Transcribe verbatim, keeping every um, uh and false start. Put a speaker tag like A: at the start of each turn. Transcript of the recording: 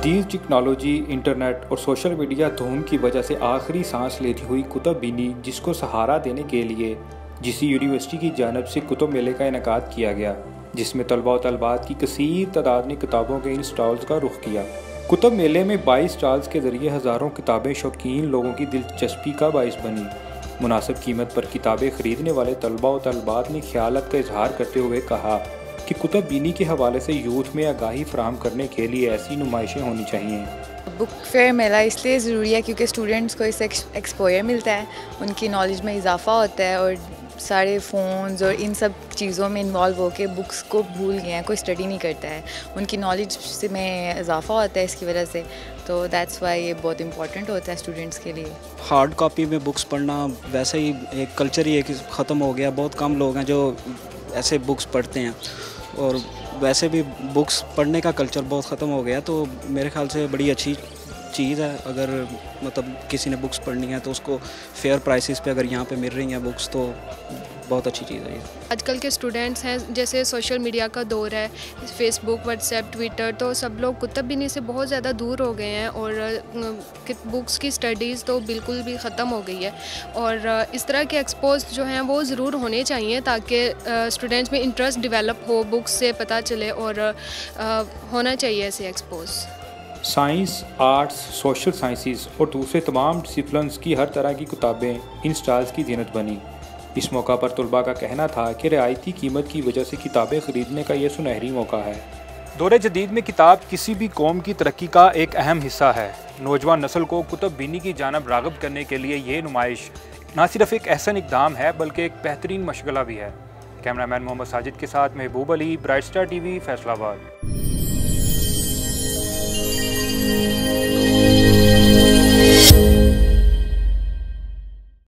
A: जदीद technology, internet और social media धूम की वजह से आखिरी सांस लेती हुई कुतुब बीनी, जिसको सहारा देने के लिए जिसी यूनिवर्सिटी की जानब से कुतुब मेले का इनेकाद किया गया, जिसमें तलबा व तलबात की कसीर तादाद ने किताबों के इन स्टॉल्स का रुख किया। कुतुब मेले में बाईस स्टॉल्स के ज़रिए हज़ारों किताबें शौकीन लोगों की दिलचस्पी का बाइस बनी। मुनासिब कीमत पर किताबें ख़रीदने वाले तलबा व तलबात ने ख्यालात का इजहार करते हुए कहा कि कुतुब बीनी के हवाले से यूथ में आगाही फराहम करने के लिए ऐसी नुमाइशें होनी चाहिए।
B: बुक फेयर मेला इसलिए ज़रूरी है क्योंकि स्टूडेंट्स को इससे एक्सपोजर मिलता है, उनकी नॉलेज में इजाफ़ा होता है और सारे फ़ोन्स और इन सब चीज़ों में इन्वॉल्व होकर बुक्स को भूल गए हैं, कोई स्टडी नहीं करता है, उनकी नॉलेज में इजाफ़ा होता है इसकी वजह से। तो दैट्स वाई ये बहुत इंपॉर्टेंट होता है स्टूडेंट्स के लिए।
C: हार्ड कॉपी में बुक्स पढ़ना वैसे ही एक कल्चर ही एक ख़त्म हो गया। बहुत कम लोग हैं जो ऐसे बुक्स पढ़ते हैं और वैसे भी बुक्स पढ़ने का कल्चर बहुत ख़त्म हो गया। तो मेरे ख्याल से बड़ी अच्छी चीज़ है, अगर मतलब किसी ने बुक्स पढ़नी है तो उसको फेयर प्राइसेस पे अगर यहाँ पे मिल रही हैं बुक्स तो बहुत अच्छी चीज़ है ये।
D: आजकल के स्टूडेंट्स हैं, जैसे सोशल मीडिया का दौर है, फेसबुक, व्हाट्सएप, ट्विटर, तो सब लोग कुतुब बीनी से बहुत ज़्यादा दूर हो गए हैं और बुक्स की स्टडीज़ तो बिल्कुल भी ख़त्म हो गई है। और इस तरह के एक्सपोज जो हैं वो ज़रूर होने चाहिए ताकि स्टूडेंट्स में इंटरेस्ट डेवलप हो, बुक्स से पता चले और होना चाहिए ऐसे expose.
A: Science, arts, social sciences और दूसरे तमाम डिसिप्लिन्स की हर तरह की किताबें इन स्टॉल्स की जीनत बनी। इस मौका पर तलबा का कहना था कि रियायती कीमत की वजह से किताबें ख़रीदने का ये सुनहरी मौका है। दौरे जदीद में किताब किसी भी कौम की तरक्की का एक अहम हिस्सा है। नौजवान नस्ल को कुतुब बीनी की जानब राग़िब करने के लिए ये नुमाइश न सिर्फ एक एहसन इक़दाम है बल्कि एक बेहतरीन मशगला भी है। कैमरामैन मोहम्मद साजिद के साथ Mehboob Ali, bright star TV, Faisalabad.